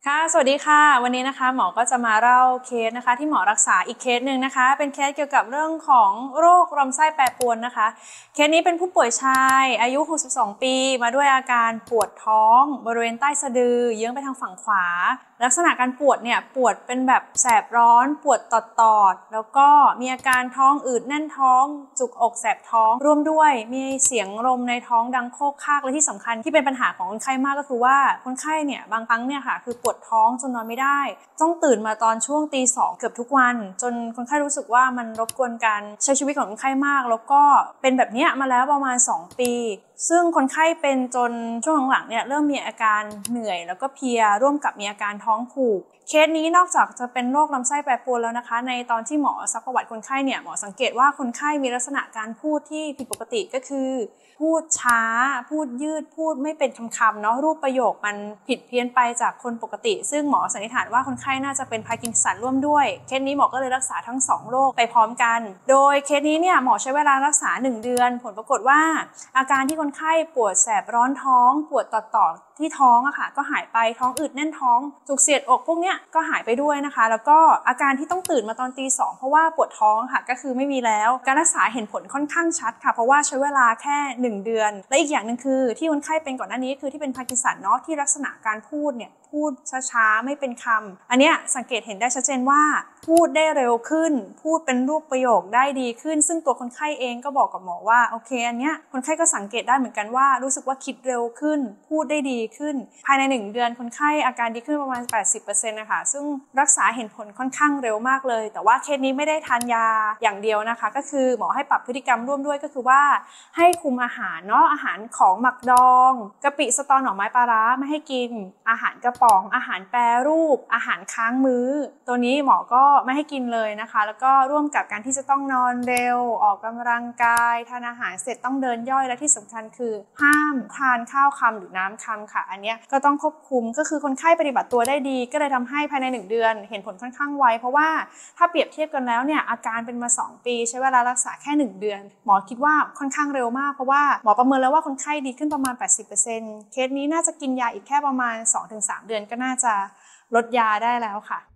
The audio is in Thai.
ค่ะสวัสดีค่ะวันนี้นะคะหมอก็จะมาเล่าเคสนะคะที่หมอรักษาอีกเคสหนึ่งนะคะเป็นเคสเกี่ยวกับเรื่องของโรคลำไส้แปรปรวนนะคะเคสนี้เป็นผู้ป่วยชายอายุ62ปีมาด้วยอาการปวดท้องบริเวณใต้สะดือเยื้องไปทางฝั่งขวาลักษณะการปวดเนี่ยปวดเป็นแบบแสบร้อนปวดตอดๆแล้วก็มีอาการท้องอืดแน่นท้องจุกอกแสบท้องร่วมด้วยมีเสียงลมในท้องดังโคกคากและที่สำคัญที่เป็นปัญหาของคนไข้มากก็คือว่าคนไข้เนี่ยบางครั้งเนี่ยค่ะคือปวดท้องจนนอนไม่ได้ต้องตื่นมาตอนช่วงตี 2เกือบทุกวันจนคนไข้รู้สึกว่ามันรบกวนการใช้ชีวิตของคนไข้มากแล้วก็เป็นแบบนี้มาแล้วประมาณ2ปีซึ่งคนไข้เป็นจนช่วงหลังๆเนี่ยเริ่มมีอาการเหนื่อยแล้วก็เพลียร่วมกับมีอาการท้องผูกเคสนี้นอกจากจะเป็นโรคลำไส้แปรปรวนแล้วนะคะในตอนที่หมอซักประวัติคนไข้เนี่ยหมอสังเกตว่าคนไข้มีลักษณะการพูดที่ผิดปกติก็คือพูดช้าพูดยืดพูดไม่เป็นคำๆเนาะรูปประโยคมันผิดเพี้ยนไปจากคนปกติซึ่งหมอสันนิษฐานว่าคนไข้น่าจะเป็นพาร์กินสันร่วมด้วยเคสนี้หมอก็เลยรักษาทั้ง2โรคไปพร้อมกันโดยเคสนี้เนี่ยหมอใช้เวลารักษา1เดือนผลปรากฏว่าอาการที่คนไข้ปวดแสบร้อนท้องปวดต่อที่ท้องอะค่ะก็หายไปท้องอืดแน่นท้องจุกเสียดอกพวกเนี้ยก็หายไปด้วยนะคะแล้วก็อาการที่ต้องตื่นมาตอนตี 2เพราะว่าปวดท้องค่ะก็คือไม่มีแล้วการรักษาเห็นผลค่อนข้างชัดค่ะเพราะว่าใช้เวลาแค่1เดือนและอีกอย่างนึงคือที่คนไข้เป็นก่อนหน้านี้คือที่เป็นพาร์กินสันเนาะที่ลักษณะการพูดเนี่ยพูดช้าๆไม่เป็นคำอันเนี้ยสังเกตเห็นได้ชัดเจนว่าพูดได้เร็วขึ้นพูดเป็นรูปประโยคได้ดีขึ้นซึ่งตัวคนไข้เองก็บอกกับหมอว่าโอเคอันเนี้ยคนไข้ก็สังเกตได้เหมือนกันว่ารู้สึกว่าคิดเร็วขึ้นพูดได้ดีขึ้นภายใน1เดือนคนไข้อาการดีขึ้นประมาณ 80% นะคะซึ่งรักษาเห็นผลค่อนข้างเร็วมากเลยแต่ว่าเคสนี้ไม่ได้ทานยาอย่างเดียวนะคะก็คือหมอให้ปรับพฤติกรรมร่วมด้วยก็คือว่าให้คุมอาหารเนาะอาหารของหมักดองกะปิสตอหน่อไม้ปลาร้าไม่ให้กินอาหารกระป๋องอาหารแปรรูปอาหารค้างมื้อตัวนี้หมอก็ไม่ให้กินเลยนะคะแล้วก็ร่วมกับการที่จะต้องนอนเร็วออกกำลังกายทานอาหารเสร็จต้องเดินย่อยและที่สำคัญคือห้ามทานข้าวคำหรือน้ำคำค่ะอันเนี้ยก็ต้องควบคุมก็คือคนไข้ปฏิบัติตัวได้ดีก็เลยทำให้ภายใน1เดือนเห็นผลค่อนข้างไวเพราะว่าถ้าเปรียบเทียบกันแล้วเนี่ยอาการเป็นมา2ปีใช้เวลารักษาแค่1เดือนหมอคิดว่าค่อนข้างเร็วมากเพราะว่าหมอประเมินแล้วว่าคนไข้ดีขึ้นประมาณ 80% เคสนี้น่าจะกินยาอีกแค่ประมาณ 2-3 เดือนก็น่าจะลดยาได้แล้วค่ะ